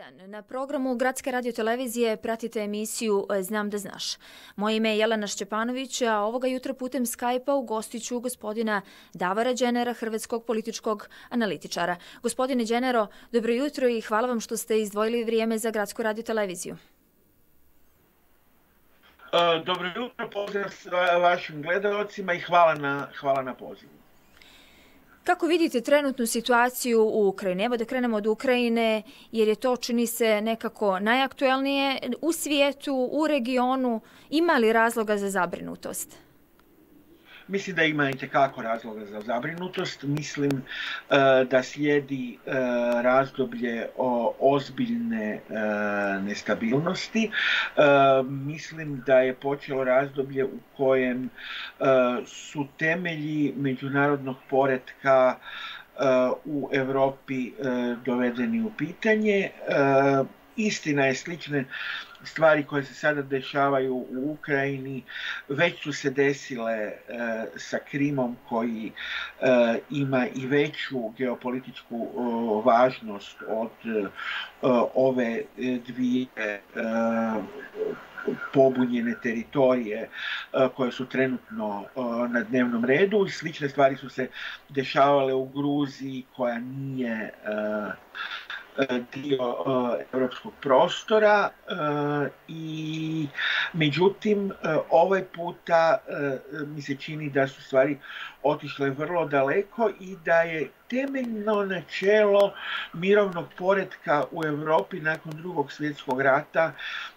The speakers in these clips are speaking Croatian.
dan. Na programu Gradske radiotelevizije pratite emisiju Znam da znaš. Moje ime je Jelena Šćepanović, a ovoga jutra putem Skype-a ugostiću gospodina Davora Đenera, hrvatskog političkog analitičara. Gospodine Đenero, dobro jutro i hvala vam što ste izdvojili vrijeme za Gradsku radioteleviziju. Dobro jutro, pozdrav vašim gledalcima i hvala na pozivu. Kako vidite trenutnu situaciju u Ukrajini? Evo da krenemo od Ukrajine, jer je to, čini se, nekako najaktuelnije u svijetu, u regionu. Ima li razloga za zabrinutost? Mislim da ima itekako razloga za zabrinutost. Mislim da slijedi razdoblje ozbiljne nestabilnosti. Mislim da je počelo razdoblje u kojem su temelji međunarodnog poretka u Europi dovedeni u pitanje. Istina je, slične stvari koje se sada dešavaju u Ukrajini već su se desile sa Krimom, koji ima i veću geopolitičku važnost od ove dvije pobunjene teritorije koje su trenutno na dnevnom redu. Slične stvari su se dešavale u Gruziji, koja nije dio europskog prostora, i međutim ovaj puta mi se čini da su stvari otišle vrlo daleko i da je temeljno načelo mirovnog poretka u Europi nakon Drugog svjetskog rata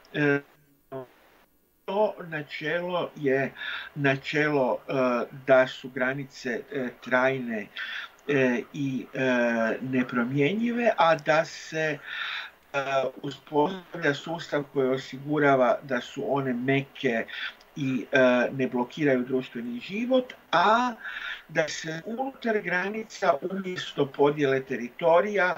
to načelo je načelo da su granice trajne i nepromjenjive, a da se uspostavlja sustav koji osigurava da su one meke i ne blokiraju društveni život, a da se unutar granica umjesto podjele teritorija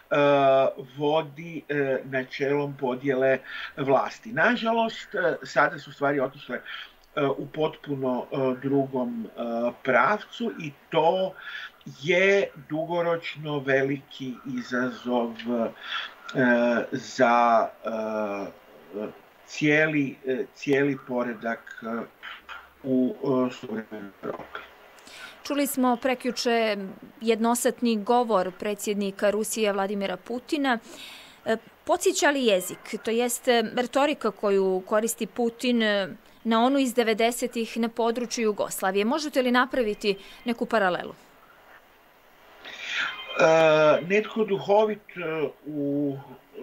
vodi načelom podjele vlasti. Nažalost, sada su stvari otišle u potpuno drugom pravcu i to je dugoročno veliki izazov za cijeli poredak u suvremenoj Europi. Čuli smo prekjuče jednosatni govor predsjednika Rusije Vladimira Putina. Podsjeća li jezik, to jest retorika koju koristi Putin, na onu iz 90-ih na području Jugoslavije? Možete li napraviti neku paralelu? Netko duhovit u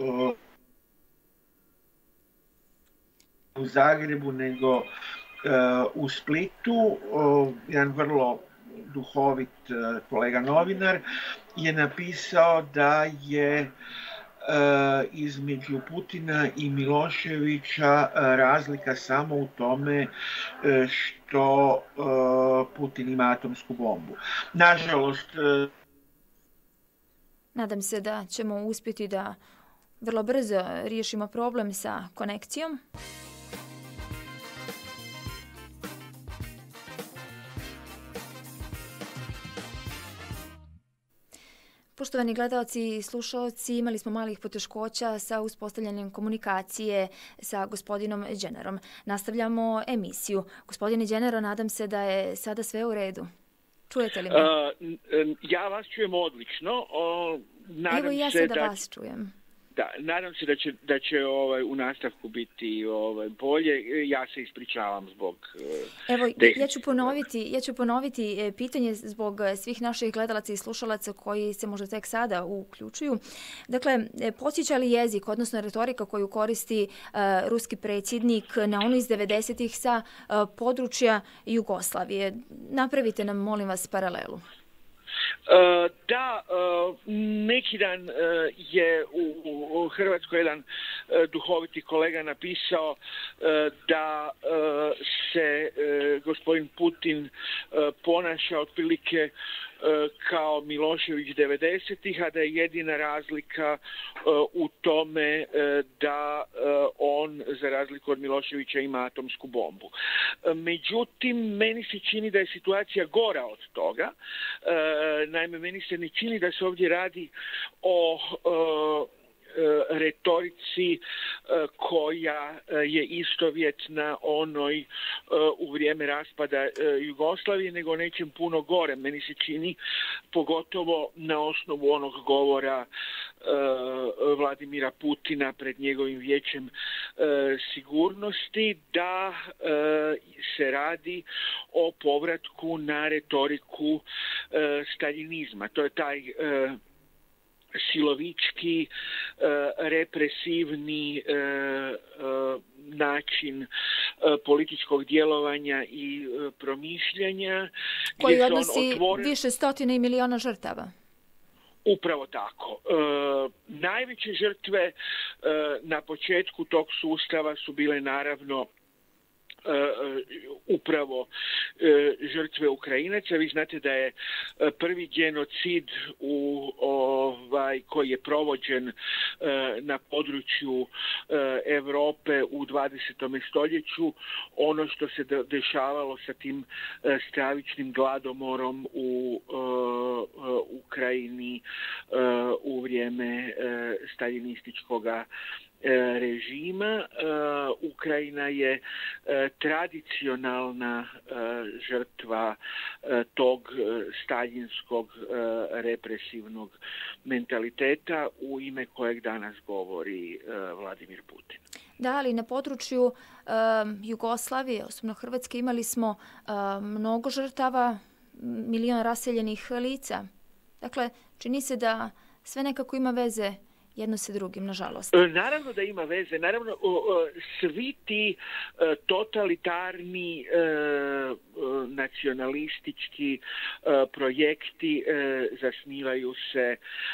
Zagrebu nego u Splitu, jedan vrlo duhovit kolega novinar je napisao da je između Putina i Miloševića razlika samo u tome što Putin ima atomsku bombu. Nažalost, nadam se da ćemo uspjeti da vrlo brzo riješimo problem sa konekcijom. Poštovani gledalci i slušalci, imali smo malih poteškoća sa uspostavljanjem komunikacije sa gospodinom Đenerom. Nastavljamo emisiju. Gospodine Đenero, nadam se da je sada sve u redu. Čujete li me? Ja vas čujem odlično. Evo i ja sada vas čujem. Da, nadam se da će u nastavku biti bolje. Ja se ispričavam zbog... Evo, ja ću ponoviti pitanje zbog svih naših gledalaca i slušalaca koji se možda tek sada uključuju. Dakle, podsjeća li jezik, odnosno retorika koju koristi ruski predsjednik na onu iz 90-ih sa područja Jugoslavije? Napravite nam, molim vas, paralelu. Da, neki dan je u Hrvatskoj jedan duhoviti kolega napisao da se gospodin Putin ponaša otprilike kao Milošević 90-ih, a da je jedina razlika u tome da on, za razliku od Miloševića, ima atomsku bombu. Međutim, meni se čini da je situacija gora od toga. Naime, meni se ne čini da se ovdje radi o retorici koja je istovjetna onoj u vrijeme raspada Jugoslavije, nego nečem puno gore. Meni se čini, pogotovo na osnovu onog govora Vladimira Putina pred njegovim vijećem sigurnosti, da se radi o povratku na retoriku staljinizma. To je taj silovički, represivni način političkog djelovanja i promišljanja. Koji odnosi više stotina i miliona žrtava. Upravo tako. Najveće žrtve na početku tog sustava su bile naravno upravo žrtve Ukrajinaca. Vi znate da je prvi genocid koji je provođen na području Europe u 20. stoljeću, ono što se dešavalo sa tim stravičnim gladomorom u Ukrajini u vrijeme staljinističkog režima. Ukrajina je tradicionalna žrtva tog staljinskog represivnog mentaliteta u ime kojeg danas govori Vladimir Putin. Da, ali na području Jugoslavije, osobno Hrvatske, imali smo mnogo žrtava, milion raseljenih lica. Dakle, čini se da sve nekako ima veze jedno sa drugim, nažalost. Naravno da ima veze. Naravno, svi ti totalitarni nacionalistički projekti zasnivaju se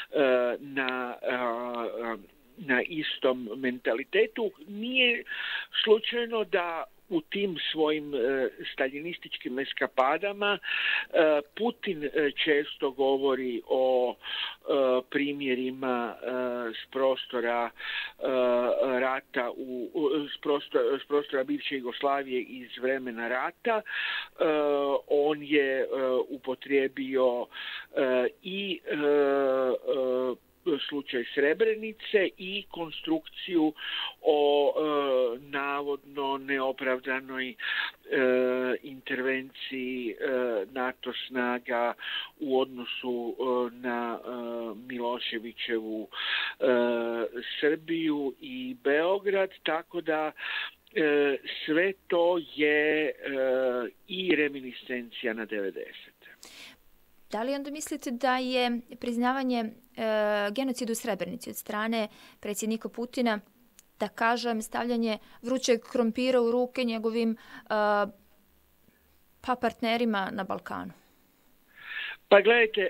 na istom mentalitetu. Nije slučajno da u tim svojim staljinističkim eskapadama Putin često govori o primjerima s prostora rata s prostora bivše Jugoslavije iz vremena rata. On je upotrijebio i slučaj Srebrenice i konstrukciju o navodno neopravdanoj intervenciji NATO snaga u odnosu na Miloševićevu Srbiju i Beograd, tako da sve to je i reminiscencija na 90. Da li onda mislite da je priznavanje genocida u Srebrenici od strane predsjednika Putina, da kažem, stavljanje vrućeg krompira u ruke njegovim partnerima na Balkanu? Pa gledajte,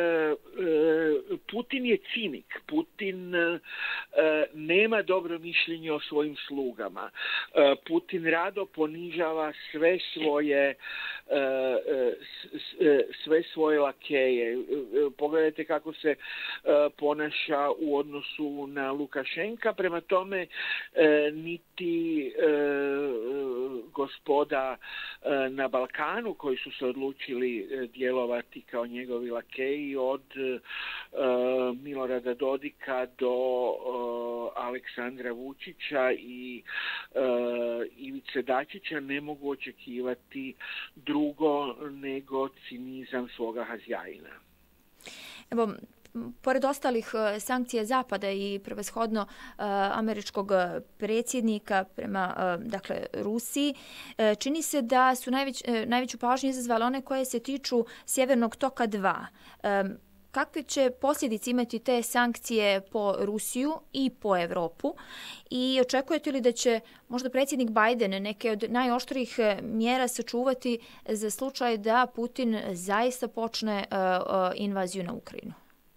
Putin je cinik. Putin nema dobro mišljenje o svojim slugama. Putin rado ponižava sve svoje lakeje. Pogledajte kako se ponaša u odnosu na Lukašenka. Prema tome, niti gospoda na Balkanu koji su se odlučili djelovati kao njegovi lakeji, od Milorada Dodika do Aleksandra Vučića i Ivice Dačića, ne mogu očekivati drugo nego cinizam svoga hazjajina. Evo, pored ostalih sankcija Zapada i prevashodno američkog predsjednika prema Rusiji, čini se da su najveću pažnju izazvale one koje se tiču Sjevernog toka 2. Kakve će posljedice imati te sankcije po Rusiju i po Evropu? I očekujete li da će možda predsjednik Biden neke od najoštrijih mjera sačuvati za slučaj da Putin zaista počne invaziju na Ukrajinu?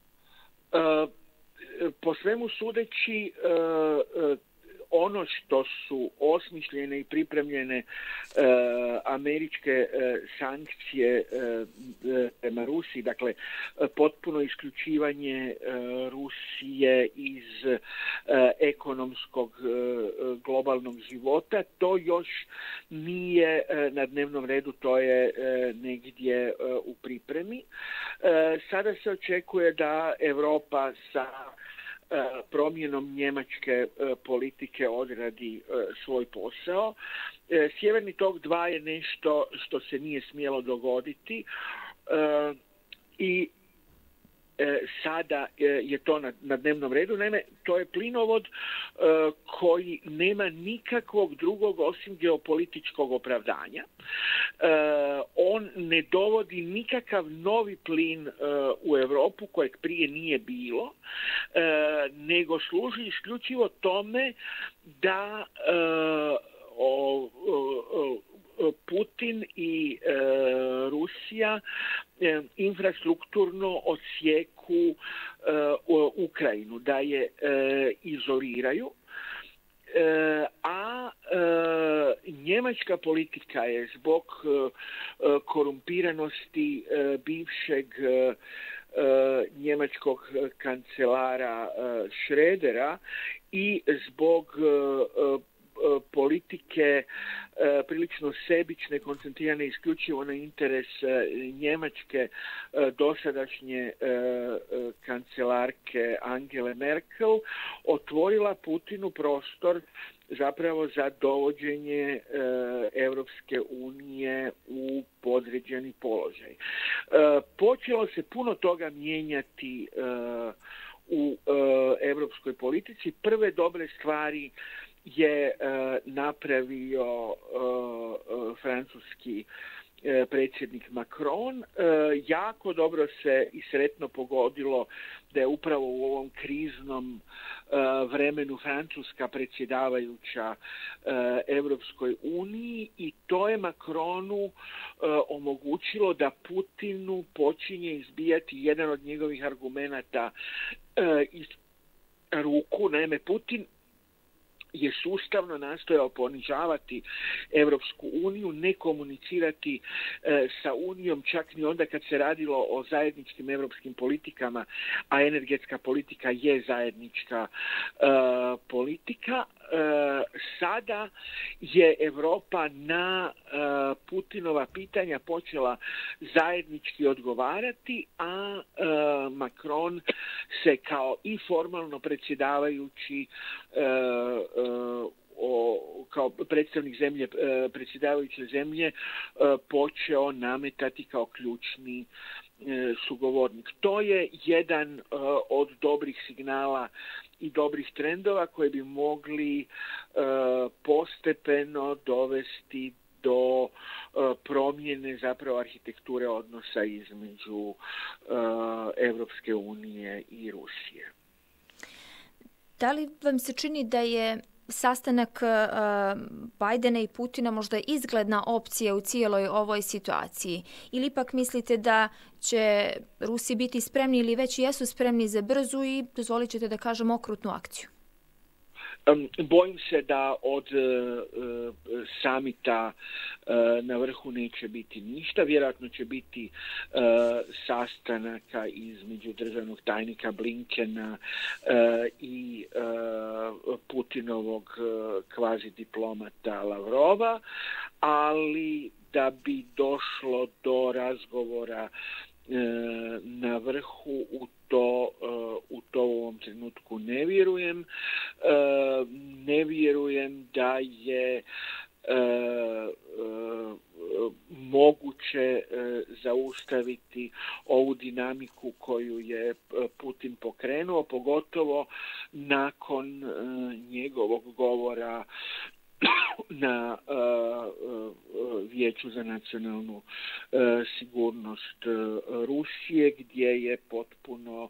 Po svemu sudeći, ono što su osmišljene i pripremljene američke sankcije prema Rusiji, dakle potpuno isključivanje Rusije iz ekonomskog globalnog života, to još nije na dnevnom redu, to je negdje u pripremi. Sada se očekuje da Europa sa promjenom njemačke politike odradi svoj posao. Sjeverni tok 2 je nešto što se nije smjelo dogoditi i sada je to na dnevnom redu. Naime, to je plinovod koji nema nikakvog drugog osim geopolitičkog opravdanja. On ne dovodi nikakav novi plin u Europu kojeg prije nije bilo, nego služi isključivo tome da Putin i Rusija infrastrukturno odsjeku Ukrajinu, da je izoliraju, a njemačka politika je zbog korumpiranosti bivšeg njemačkog kancelara Schrödera i zbog politike prilično sebične, koncentrirane isključivo na interes njemačke dosadašnje kancelarke Angele Merkel, otvorila Putinu prostor zapravo za dovođenje Europske unije u podređeni položaj. Počelo se puno toga mijenjati u europskoj politici. Prve dobre stvari je napravio francuski predsjednik Macron. Jako dobro se i sretno pogodilo da je upravo u ovom kriznom vremenu Francuska predsjedavajuća Europskoj uniji i to je Macronu omogućilo da Putinu počinje izbijati jedan od njegovih argumenata iz ruku. Naime, Putin je sustavno nastojao ponižavati Europsku uniju, ne komunicirati sa Unijom čak ni onda kad se radilo o zajedničkim europskim politikama, a energetska politika je zajednička politika. Sada je Europa na Putinova pitanja počela zajednički odgovarati, a Macron se kao i formalno predsjedavajući kao predstavnik zemlje, predsjedavajuće zemlje, počeo nametati kao ključni sugovornik. To je jedan od dobrih signala i dobrih trendova koji bi mogli postepeno dovesti do promjene zapravo arhitekture odnosa između Europske unije i Rusije. Da li vam se čini da je sastanak Bajdena i Putina možda izgledna opcija u cijeloj ovoj situaciji? Ili ipak mislite da će Rusi biti spremni ili već jesu spremni za brzu i, dozvolit ćete da kažem, okrutnu akciju? Bojim se da od samita na vrhu neće biti ništa. Vjerojatno će biti sastanaka između državnog tajnika Blinkena i Putinovog kvazi diplomata Lavrova, ali da bi došlo do razgovora na vrhu u to u ovom trenutku ne vjerujem. Ne vjerujem da je moguće zaustaviti ovu dinamiku koju je Putin pokrenuo, pogotovo nakon njegovog govora na Vijeću za nacionalnu sigurnost Rusije, gdje je potpuno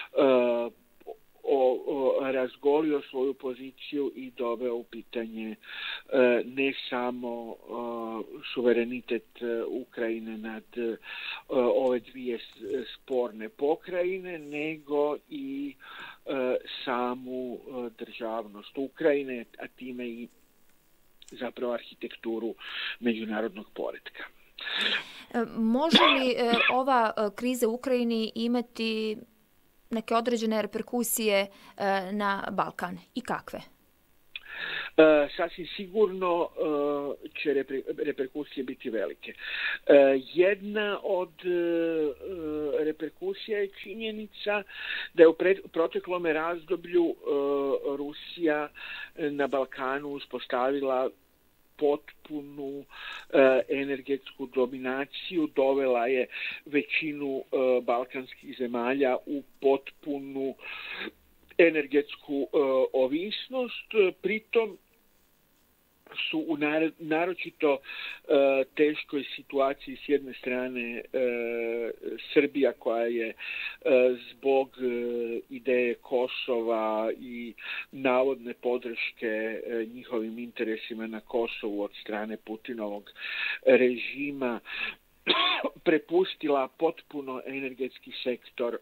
razgolio svoju poziciju i doveo u pitanje ne samo suverenitet Ukrajine nad ove dvije sporne pokrajine, nego i samu državnost Ukrajine, a time i zapravo arhitekturu međunarodnog poretka. Može li ova kriza u Ukrajini imati neke određene reperkusije na Balkan i kakve? sasvim sigurno će reperkusije biti velike. Jedna od reperkusija je činjenica da je u proteklom razdoblju Rusija na Balkanu uspostavila potpunu energetsku dominaciju, dovela je većinu balkanskih zemalja u potpunu energetsku ovisnost, pritom su u naročito teškoj situaciji s jedne strane Srbija koja je zbog ideje Kosova i navodne podrške njihovim interesima na Kosovu od strane Putinovog režima prepustila potpuno energetski sektor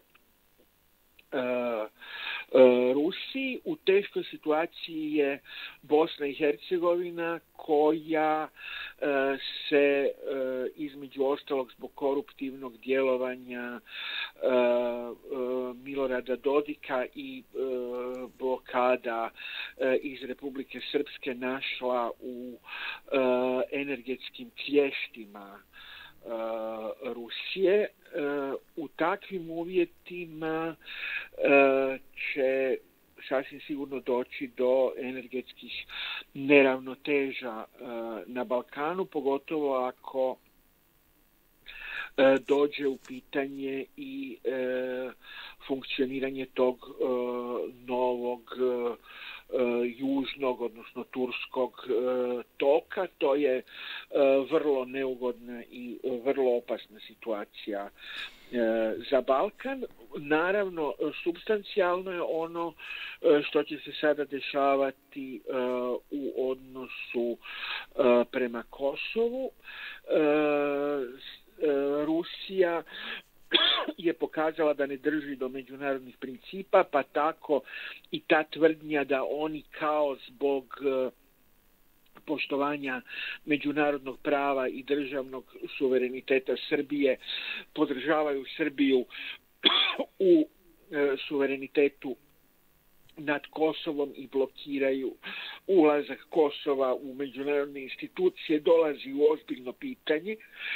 Rusiji. U teškoj situaciji je Bosna i Hercegovina koja se između ostalog zbog koruptivnog djelovanja Milorada Dodika i blokada iz Republike Srpske našla u energetskim klještima Rusije. U takvim uvjetima će sasvim sigurno doći do energetskih neravnoteža na Balkanu, pogotovo ako dođe u pitanje i funkcioniranje tog novog južnog, odnosno turskog toka. To je vrlo neugodna i vrlo opasna situacija za Balkan. Naravno, supstancijalno je ono što će se sada dešavati u odnosu prema Kosovu. Rusija je pokazala da ne drži do međunarodnih principa, pa tako i ta tvrdnja da oni kao zbog poštovanja međunarodnog prava i državnog suvereniteta Srbije podržavaju Srbiju u suverenitetu nad Kosovom i blokiraju ulazak Kosova u međunarodne institucije, dolazi u ozbiljno pitanje.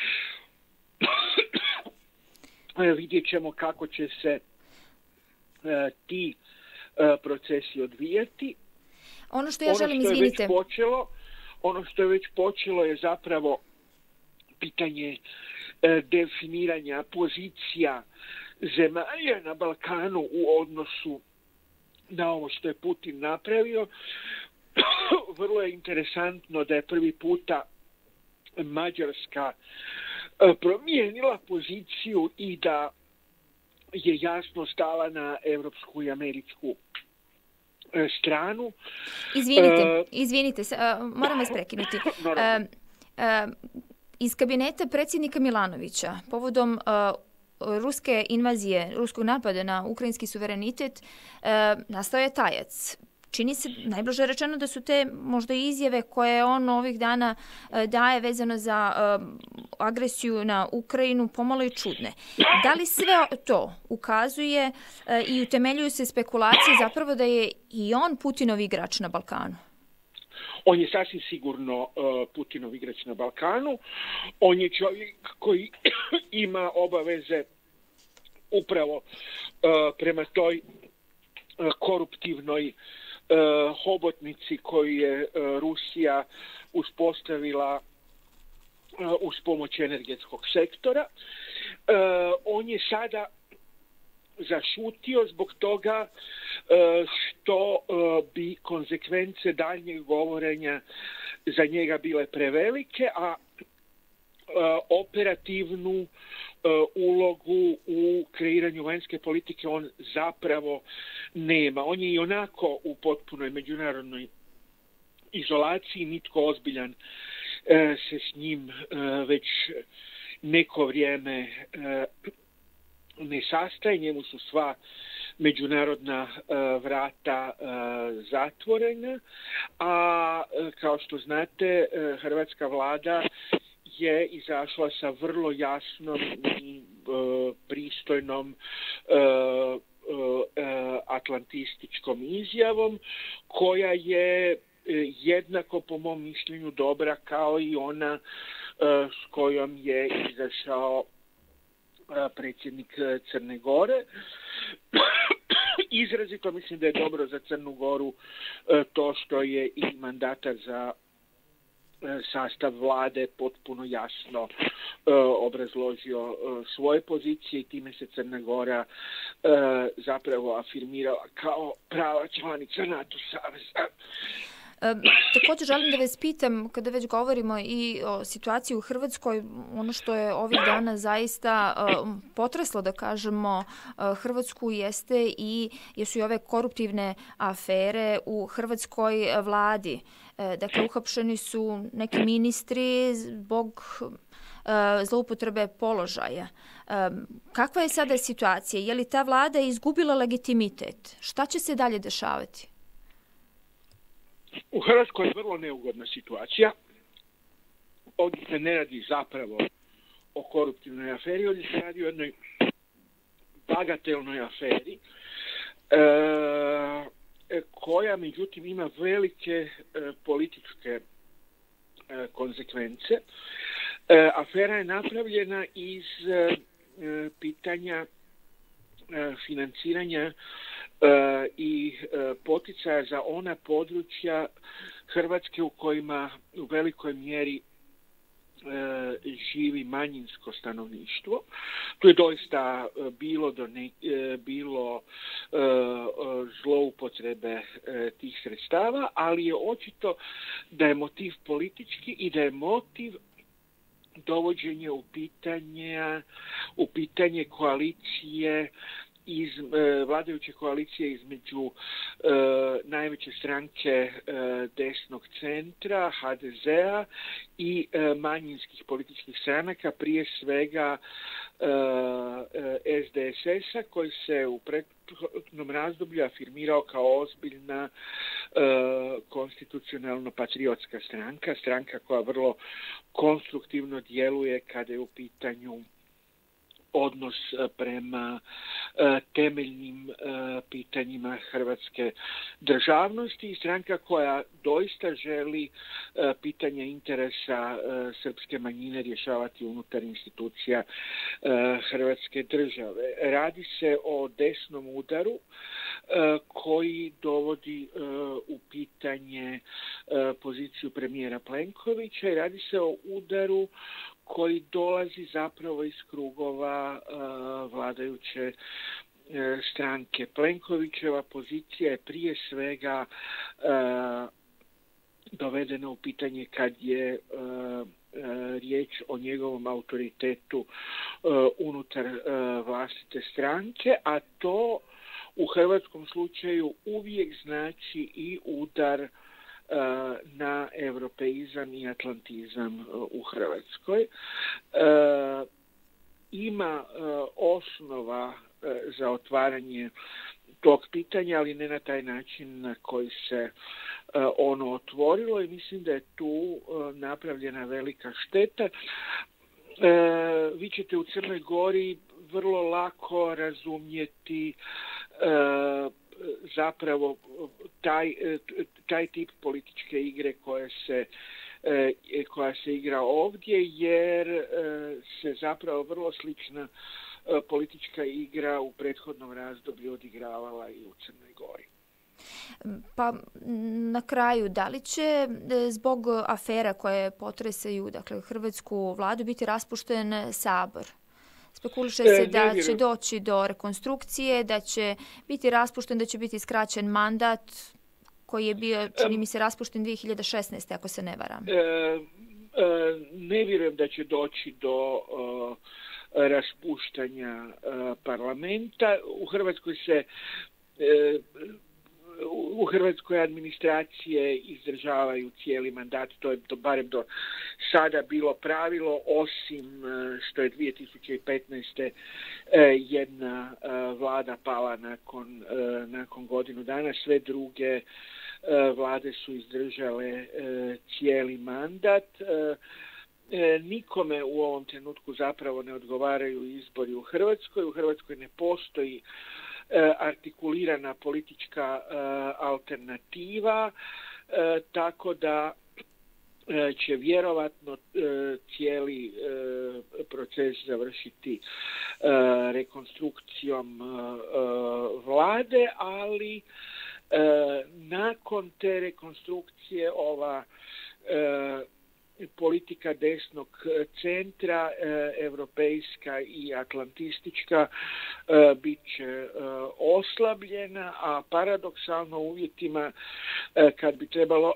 Vidjet ćemo kako će se ti procesi odvijati. Ono što ja želim, izvinite. Ono što je već počelo je zapravo pitanje definiranja pozicija zemalja na Balkanu u odnosu na ovo što je Putin napravio. Vrlo je interesantno da je prvi puta Mađarska promijenila poziciju i da je jasno stala na evropsku i američku stranu. Izvinite, moram vas prekinuti. Iz kabineta predsjednika Milanovića povodom ruske invazije, ruskog napada na ukrajinski suverenitet nastao je tajac. Čini se, najbliže rečeno, da su te možda izjave koje on ovih dana daje vezano za agresiju na Ukrajinu pomalo i čudne. Da li sve to ukazuje i utemeljuju se spekulacije zapravo da je i on Putinov igrač na Balkanu? On je sasvim sigurno Putinov igrač na Balkanu. On je čovjek koji ima obaveze upravo prema toj koruptivnoj hobotnici koju je Rusija uspostavila uz pomoć energetskog sektora. On je sada zašutio zbog toga što bi konsekvence daljnjeg govorenja za njega bile prevelike, a operativnu ulogu u kreiranju vanjske politike on zapravo nema. On je i onako u potpunoj međunarodnoj izolaciji, nitko ozbiljan se s njim već neko vrijeme ne sastaje, njemu su sva međunarodna vrata zatvorena, a kao što znate, hrvatska vlada je izašla sa vrlo jasnom i pristojnom atlantističkom izjavom koja je jednako po mom mišljenju dobra kao i ona s kojom je izašao predsjednik Crne Gore. Izrazito mislim da je dobro za Crnu Goru to što je i mandatar za sastav vlade potpuno jasno obrazložio svoje pozicije i time se Crna Gora zapravo afirmirala kao prava članica NATO saveza. Također želim da vas pitam, kada već govorimo i o situaciji u Hrvatskoj, ono što je ovih dana zaista potreslo, da kažemo, Hrvatsku jesu i ove koruptivne afere u hrvatskoj vladi. Dakle, uhapšeni su neki ministri zbog zloupotrebe položaja. Kakva je sada situacija? Je li ta vlada izgubila legitimitet? Šta će se dalje dešavati? U Hrvatskoj je vrlo neugodna situacija. Ovdje se ne radi zapravo o koruptivnoj aferi, ovdje se radi o jednoj bagatelnoj aferi koja međutim ima velike političke konsekvence. Afera je napravljena iz pitanja financiranja i poticaja za ona područja Hrvatske u kojima u velikoj mjeri živi manjinsko stanovništvo. Tu je doista bilo zloupotrebe tih sredstava, ali je očito da je motiv politički i da je motiv dovođenje u pitanje koalicije vladajuće koalicije između najveće stranke desnog centra, HDZ-a i manjinskih političkih stranaka, prije svega SDSS-a, koji se u prethodnom razdoblju afirmirao kao ozbiljna konstitucionalno-patriotska stranka koja vrlo konstruktivno djeluje kada je u pitanju odnos prema temeljnim pitanjima hrvatske državnosti i stranka koja doista želi pitanja interesa srpske manjine rješavati unutar institucija hrvatske države. Radi se o desnom udaru koji dovodi u pitanje poziciju premijera Plenkovića i radi se o udaru koji dolazi zapravo iz krugova vladajuće stranke. Plenkovićeva pozicija je prije svega dovedena u pitanje kad je riječ o njegovom autoritetu unutar vlastite stranke, a to u hrvatskom slučaju uvijek znači i udar na europeizam i atlantizam u Hrvatskoj. Ima osnova za otvaranje tog pitanja, ali ne na taj način na koji se ono otvorilo i mislim da je tu napravljena velika šteta. Vi ćete u Crnoj Gori vrlo lako razumjeti zapravo taj tip političke igre koja se igra ovdje, jer se zapravo vrlo slična politička igra u prethodnom razdoblju odigravala i u Crnoj Gori. Pa na kraju, da li će zbog afera koje potresaju hrvatsku vladu biti raspušten Sabor? Spekuliše se da će doći do rekonstrukcije, da će biti raspušten, da će biti skraćen mandat koji je bio, čini mi se, raspušten 2016. ako se ne varam. Ne vjerujem da će doći do raspuštanja parlamenta. U Hrvatskoj administracije izdržavaju cijeli mandat, to je barem do sada bilo pravilo, osim što je 2015. Jedna vlada pala nakon godinu dana, sve druge vlade su izdržale cijeli mandat. Nikome u ovom trenutku zapravo ne odgovaraju izbori u Hrvatskoj. U Hrvatskoj ne postoji artikulirana politička alternativa. tako da će vjerovatno cijeli proces završiti rekonstrukcijom vlade, ali nakon te rekonstrukcije ova politika desnog centra, europejska i atlantistička, bit će oslabljena, a paradoksalno u uvjetima kad bi trebalo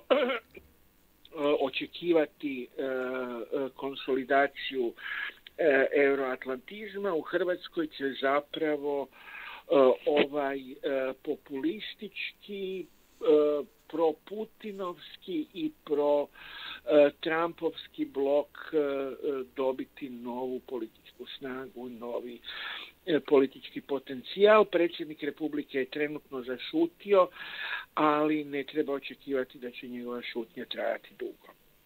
očekivati konsolidaciju euroatlantizma, u Hrvatskoj će zapravo ovaj populistički, pro-putinovski i pro-trumpovski blok dobiti novu političku snagu, novi politički potencijal. Predsjednik Republike je trenutno zašutio, ali ne treba očekivati da će njegova šutnja trajati dugo.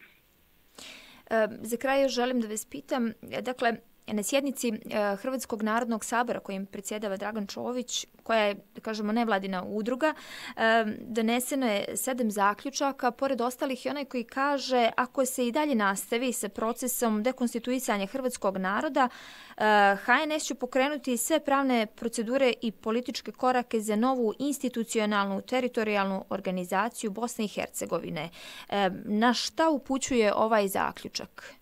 Za kraj još želim da vas pitam, dakle, na sjednici Hrvatskog narodnog sabora kojim predsjedava Dragan Čović, koja je, da kažemo, nevladina udruga, doneseno je 7 zaključaka, pored ostalih i onaj koji kaže ako se i dalje nastavi sa procesom dekonstituisanja hrvatskog naroda, HNS će pokrenuti sve pravne procedure i političke korake za novu institucionalnu teritorijalnu organizaciju Bosne i Hercegovine. Na šta upućuje ovaj zaključak?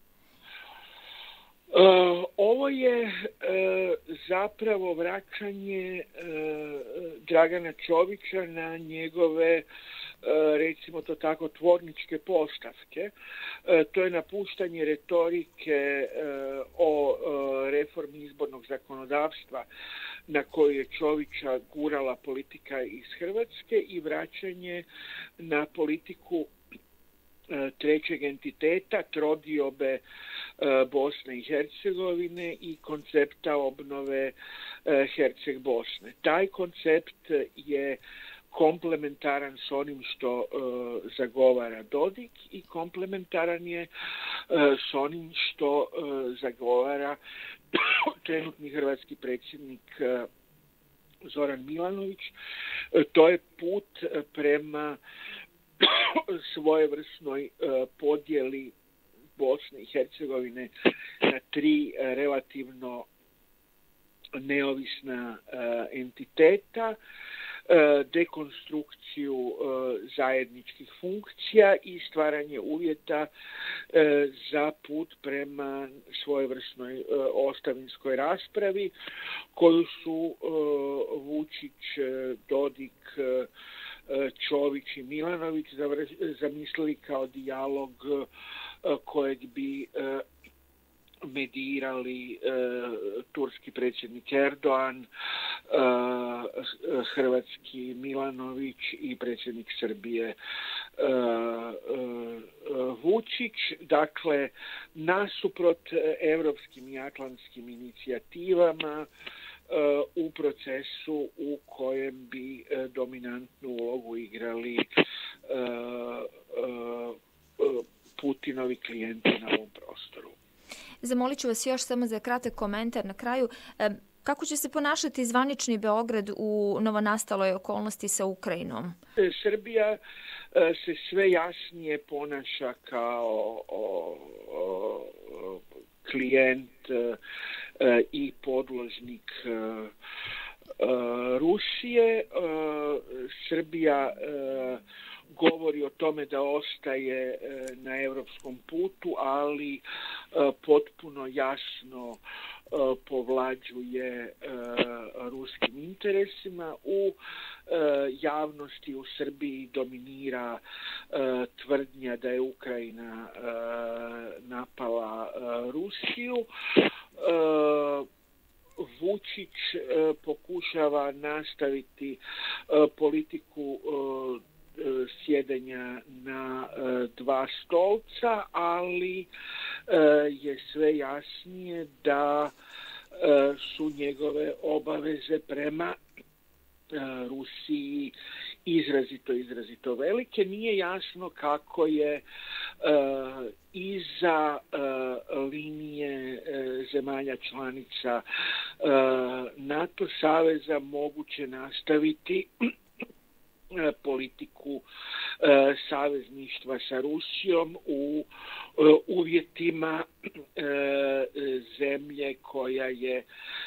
Ovo je zapravo vraćanje Dragana Čovića na njegove, recimo to tako, tvorničke postavke. To je napuštanje retorike o reformi izbornog zakonodavstva na koju je Čovića gurala politika iz Hrvatske i vraćanje na politiku trećeg entiteta, trodiobe Bosne i Hercegovine i koncepta obnove Herceg Bosne. Taj koncept je komplementaran s onim što zagovara Dodik i komplementaran je s onim što zagovara trenutni hrvatski predsjednik Zoran Milanović. To je put prema svojevrsnoj podjeli Bosne i Hercegovine na 3 relativno neovisna entiteta, dekonstrukciju zajedničkih funkcija i stvaranje uvjeta za put prema svojevrsnoj ostavinskoj raspravi koju su Vučić, Dodik, Čović i Milanović zamislili kao dijalog kojeg bi medirali turski predsjednik Erdogan, hrvatski Milanović i predsjednik Srbije Vučić. Dakle, nasuprot europskim i atlantskim inicijativama u procesu u kojem bi dominantnu ulogu igrali Putinovi klijenti na ovom prostoru. Zamolit ću vas još samo za kratak komentar na kraju. Kako će se ponašati zvanični Beograd u novonastaloj okolnosti sa Ukrajinom? Srbija se sve jasnije ponaša kao klijent i podložnik Rusije. Srbija govori o tome da ostaje na europskom putu, ali potpuno jasno povlađuje ruskim interesima. U javnosti u Srbiji dominira tvrdnja da je Ukrajina napala Rusiju. Vučić pokušava nastaviti politiku sjedenja na 2 stolca, ali je sve jasnije da su njegove obaveze prema Rusiji izrazito velike. Nije jasno kako je iza linije zemalja članica NATO saveza moguće nastaviti politiku savezništva sa Rusijom u uvjetima zemlje koja je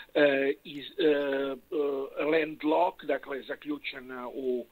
landlocked, dakle zaključena u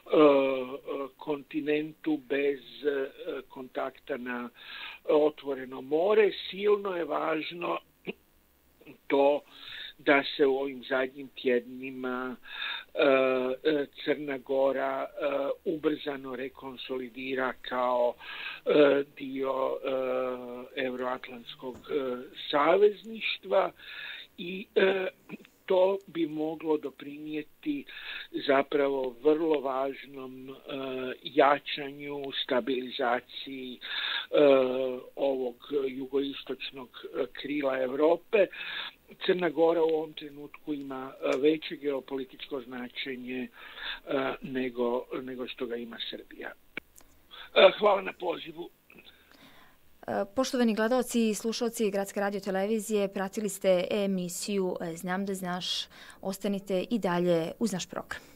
kontinentu bez kontakta na otvoreno more. Silno je važno to da se u ovim zadnjim tjednima Crna Gora ubrzano rekonsolidira kao dio Euroatlantskog savezništva i to bi moglo doprinijeti zapravo vrlo važnom jačanju, stabilizaciji ovog jugoistočnog krila Europe. Crna Gora u ovom trenutku ima veće geopolitičko značenje nego što ga ima Srbija. Hvala na pozivu. Poštovani gledalci i slušalci Gradske radiotelevizije, pratili ste emisiju Znam da znaš. Ostanite i dalje uz naš program.